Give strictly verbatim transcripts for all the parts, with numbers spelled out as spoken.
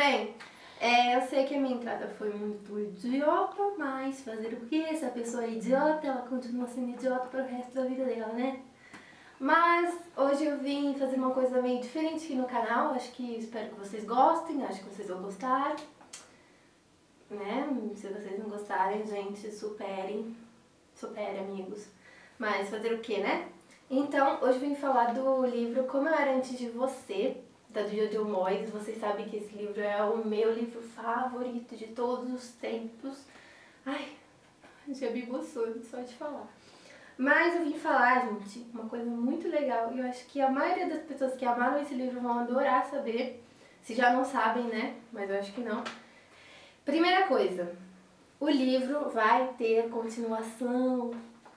bem? É, eu sei que a minha entrada foi muito idiota, mas fazer o quê? Se a pessoa é idiota, ela continua sendo idiota pro resto da vida dela, né? Mas hoje eu vim fazer uma coisa meio diferente aqui no canal, acho que espero que vocês gostem, acho que vocês vão gostar, né? Se vocês não gostarem, gente, superem, superem, amigos. Mas fazer o quê, né? Então, hoje eu vim falar do livro Como Eu Era Antes de Você, da Jojo Moyes. Vocês sabem que esse livro é o meu livro favorito de todos os tempos. Ai, já me emociono só de falar. Mas eu vim falar, gente, uma coisa muito legal, e eu acho que a maioria das pessoas que amaram esse livro vão adorar saber, se já não sabem, né? Mas eu acho que não. Primeira coisa, o livro vai ter continuação.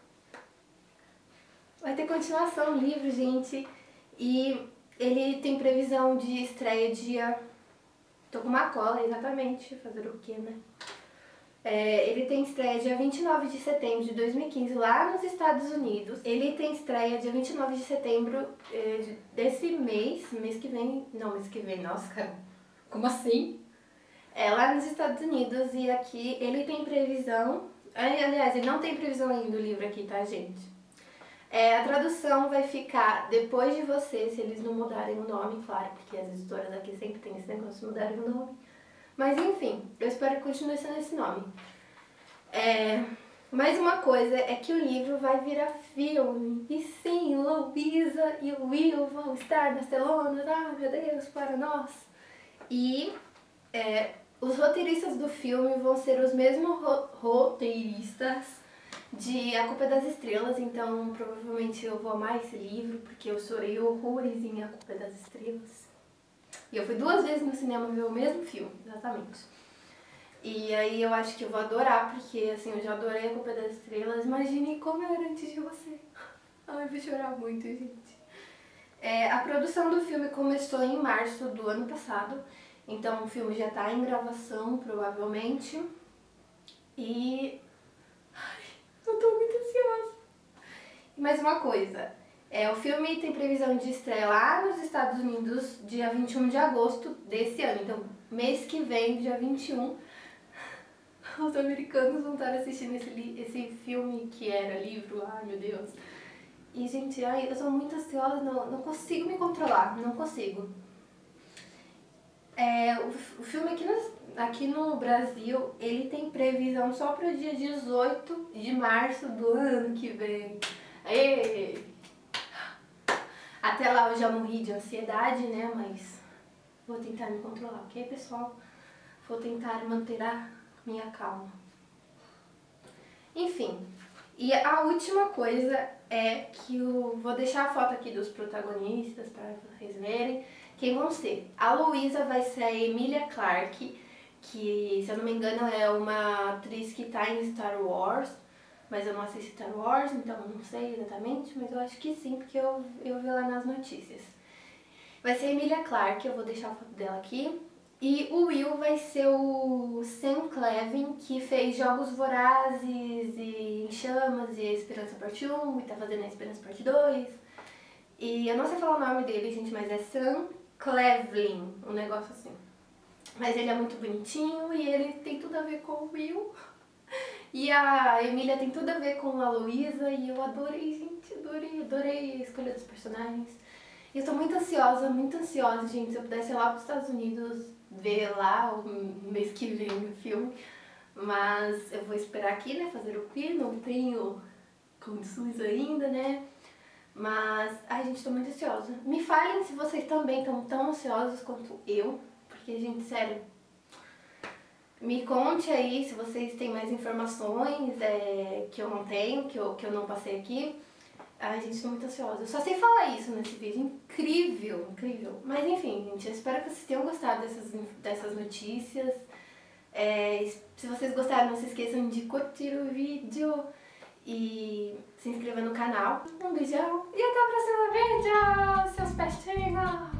Vai ter continuação o livro, gente, e ele tem previsão de estreia dia... Tô com uma cola, exatamente, fazer o quê, né? É, ele tem estreia dia vinte e nove de setembro de dois mil e quinze lá nos Estados Unidos. Ele tem estreia dia vinte e nove de setembro é, desse mês, mês que vem, não, mês que vem, nossa, cara, como assim? É lá nos Estados Unidos, e aqui ele tem previsão, aliás, ele não tem previsão ainda o livro aqui, tá, gente? É, a tradução vai ficar Depois de Você, se eles não mudarem o nome, claro, porque as editoras aqui sempre tem esse negócio de mudarem o nome. Mas enfim, eu espero que continue sendo esse nome. É, mais uma coisa é que o livro vai virar filme. E sim, Luísa e o Will vão estar nas telonas, ah meu Deus, para nós. E é, os roteiristas do filme vão ser os mesmos ro roteiristas de A Culpa é das Estrelas, então provavelmente eu vou amar esse livro, porque eu chorei horrores em A Culpa é das Estrelas. E eu fui duas vezes no cinema ver o mesmo filme, exatamente. E aí eu acho que eu vou adorar, porque assim, eu já adorei A Culpa é das Estrelas. Imagine como eu era antes de você. Ai, eu vou chorar muito, gente. É, a produção do filme começou em março do ano passado, então o filme já tá em gravação, provavelmente. E... ai, eu tô muito ansiosa. E mais uma coisa, é, o filme tem previsão de estreia lá nos Estados Unidos dia vinte e um de agosto desse ano, então mês que vem, dia vinte e um, os americanos vão estar assistindo esse, esse filme que era livro, ai meu Deus. E gente, ai, eu sou muito ansiosa, não, não consigo me controlar, não consigo. É, o, o filme aqui no, aqui no Brasil, ele tem previsão só para o dia dezoito de março do ano que vem. Aê! Até lá eu já morri de ansiedade, né, mas vou tentar me controlar, ok, pessoal? Vou tentar manter a minha calma. Enfim, e a última coisa é que eu vou deixar a foto aqui dos protagonistas para vocês verem quem vão ser. A Luísa vai ser a Emilia Clarke, que, se eu não me engano, é uma atriz que tá em Star Wars, mas eu não assisto Star Wars, então não sei exatamente, mas eu acho que sim, porque eu, eu vi lá nas notícias. Vai ser a Emilia Clarke, eu vou deixar a foto dela aqui. E o Will vai ser o Sam Clevin, que fez Jogos Vorazes e Em Chamas e Esperança Parte um, e tá fazendo a Esperança Parte dois. E eu não sei falar o nome dele, gente, mas é Sam Clevin, um negócio assim. Mas ele é muito bonitinho e ele tem tudo a ver com o Will. E a Emília tem tudo a ver com a Luísa, e eu adorei, gente, adorei, adorei a escolha dos personagens. E eu tô muito ansiosa, muito ansiosa, gente, se eu pudesse ir lá pros Estados Unidos ver lá o mês que vem o filme. Mas eu vou esperar aqui, né, fazer o quê? Não tenho condições ainda, né? Mas, ai gente, tô muito ansiosa. Me falem se vocês também estão tão ansiosos quanto eu, porque, gente, sério... Me conte aí se vocês têm mais informações é, que eu não tenho, que eu, que eu não passei aqui. Ai, gente, tô muito ansiosa. Eu só sei falar isso nesse vídeo. Incrível, incrível. Mas enfim, gente, eu espero que vocês tenham gostado dessas, dessas notícias. É, se vocês gostaram, não se esqueçam de curtir o vídeo e se inscrever no canal. Um beijão e até o próximo vídeo, seus pestinhos!